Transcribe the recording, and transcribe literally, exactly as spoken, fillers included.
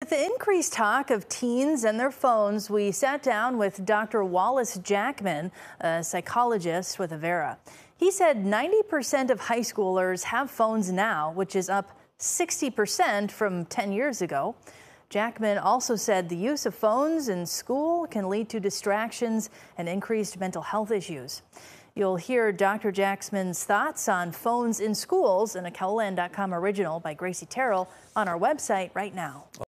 With the increased talk of teens and their phones, we sat down with Doctor Wallace Jackman, a psychologist with Avera. He said ninety percent of high schoolers have phones now, which is up sixty percent from ten years ago. Jackman also said the use of phones in school can lead to distractions and increased mental health issues. You'll hear Doctor Jackman's thoughts on phones in schools in a Keloland dot com original by Gracie Terrell on our website right now.